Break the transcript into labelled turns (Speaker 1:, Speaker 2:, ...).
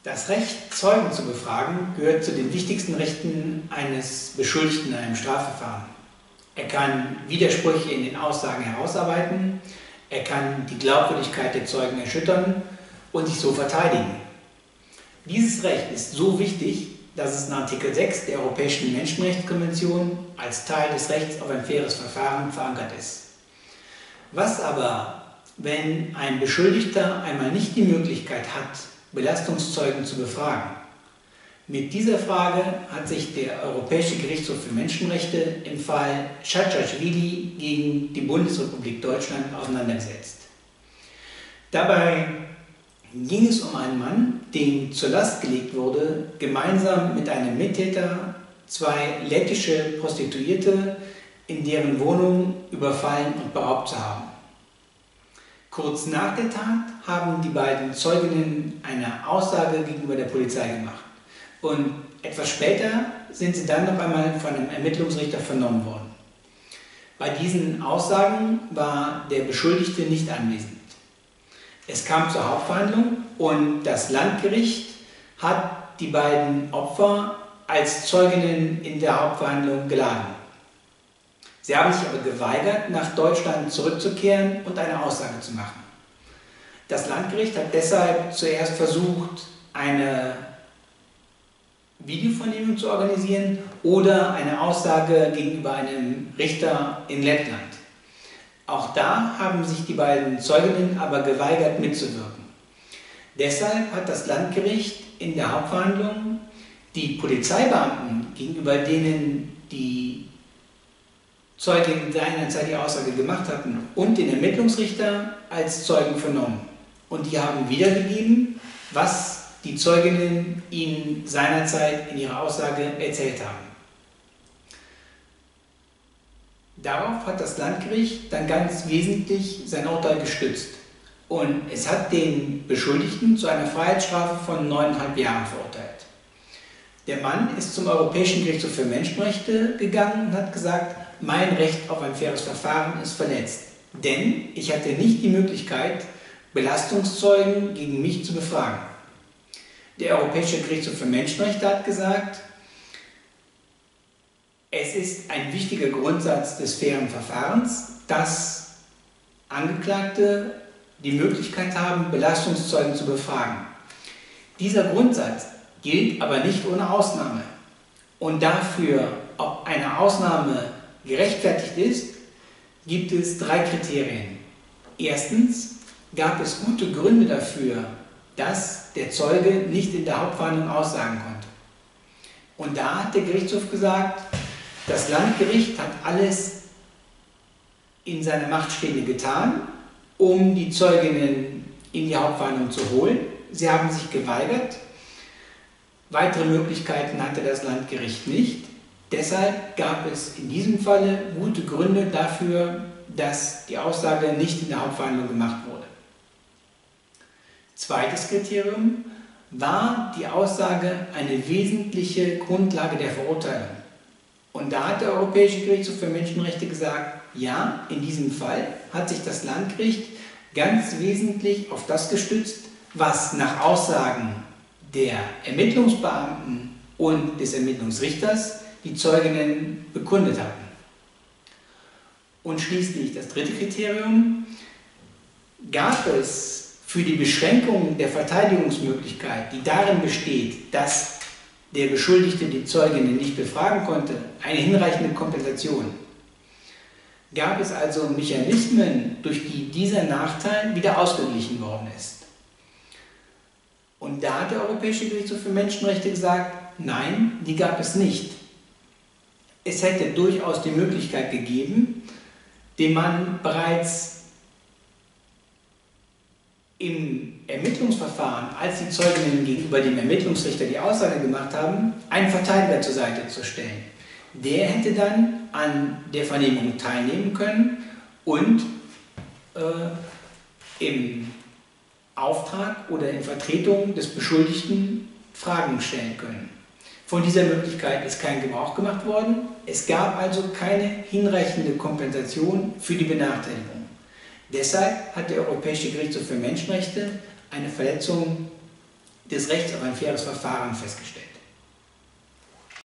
Speaker 1: Das Recht, Zeugen zu befragen, gehört zu den wichtigsten Rechten eines Beschuldigten in einem Strafverfahren. Er kann Widersprüche in den Aussagen herausarbeiten, er kann die Glaubwürdigkeit der Zeugen erschüttern und sich so verteidigen. Dieses Recht ist so wichtig, dass es in Artikel 6 der Europäischen Menschenrechtskonvention als Teil des Rechts auf ein faires Verfahren verankert ist. Was aber, wenn ein Beschuldigter einmal nicht die Möglichkeit hat, Belastungszeugen zu befragen? Mit dieser Frage hat sich der Europäische Gerichtshof für Menschenrechte im Fall Tschatschatschwili gegen die Bundesrepublik Deutschland auseinandergesetzt. Dabei ging es um einen Mann, dem zur Last gelegt wurde, gemeinsam mit einem Mittäter zwei lettische Prostituierte in deren Wohnung überfallen und beraubt zu haben. Kurz nach der Tat haben die beiden Zeuginnen eine Aussage gegenüber der Polizei gemacht. Und etwas später sind sie dann noch einmal von einem Ermittlungsrichter vernommen worden. Bei diesen Aussagen war der Beschuldigte nicht anwesend. Es kam zur Hauptverhandlung und das Landgericht hat die beiden Opfer als Zeuginnen in der Hauptverhandlung geladen. Sie haben sich aber geweigert, nach Deutschland zurückzukehren und eine Aussage zu machen. Das Landgericht hat deshalb zuerst versucht, eine Videovernehmung zu organisieren oder eine Aussage gegenüber einem Richter in Lettland. Auch da haben sich die beiden Zeuginnen aber geweigert mitzuwirken. Deshalb hat das Landgericht in der Hauptverhandlung die Polizeibeamten, gegenüber denen die Zeuginnen seinerzeit die Aussage gemacht hatten, und den Ermittlungsrichter als Zeugen vernommen. Und die haben wiedergegeben, was die Zeuginnen ihnen seinerzeit in ihrer Aussage erzählt haben. Darauf hat das Landgericht dann ganz wesentlich sein Urteil gestützt. Und es hat den Beschuldigten zu einer Freiheitsstrafe von 9,5 Jahren verurteilt. Der Mann ist zum Europäischen Gerichtshof für Menschenrechte gegangen und hat gesagt, mein Recht auf ein faires Verfahren ist verletzt. Denn ich hatte nicht die Möglichkeit, Belastungszeugen gegen mich zu befragen. Der Europäische Gerichtshof für Menschenrechte hat gesagt, es ist ein wichtiger Grundsatz des fairen Verfahrens, dass Angeklagte die Möglichkeit haben, Belastungszeugen zu befragen. Dieser Grundsatz gilt aber nicht ohne Ausnahme. Und dafür, ob eine Ausnahme gerechtfertigt ist, gibt es 3 Kriterien. Erstens, gab es gute Gründe dafür, dass der Zeuge nicht in der Hauptverhandlung aussagen konnte. Und da hat der Gerichtshof gesagt, das Landgericht hat alles in seiner Macht Stehende getan, um die Zeuginnen in die Hauptverhandlung zu holen. Sie haben sich geweigert. Weitere Möglichkeiten hatte das Landgericht nicht. Deshalb gab es in diesem Falle gute Gründe dafür, dass die Aussage nicht in der Hauptverhandlung gemacht wurde. Zweites Kriterium: war die Aussage eine wesentliche Grundlage der Verurteilung? Und da hat der Europäische Gerichtshof für Menschenrechte gesagt, ja, in diesem Fall hat sich das Landgericht ganz wesentlich auf das gestützt, was nach Aussagen der Ermittlungsbeamten und des Ermittlungsrichters die Zeuginnen bekundet hatten. Und schließlich das dritte Kriterium: gab es für die Beschränkung der Verteidigungsmöglichkeit, die darin besteht, dass der Beschuldigte die Zeuginnen nicht befragen konnte, eine hinreichende Kompensation. Gab es also Mechanismen, durch die dieser Nachteil wieder ausgeglichen worden ist. Und da hat der Europäische Gerichtshof für Menschenrechte gesagt, nein, die gab es nicht. Es hätte durchaus die Möglichkeit gegeben, den Mann bereits im Ermittlungsverfahren, als die Zeuginnen gegenüber dem Ermittlungsrichter die Aussage gemacht haben, einen Verteidiger zur Seite zu stellen. Der hätte dann an der Vernehmung teilnehmen können und im Auftrag oder in Vertretung des Beschuldigten Fragen stellen können. Von dieser Möglichkeit ist kein Gebrauch gemacht worden. Es gab also keine hinreichende Kompensation für die Benachteiligung. Deshalb hat der Europäische Gerichtshof für Menschenrechte eine Verletzung des Rechts auf ein faires Verfahren festgestellt.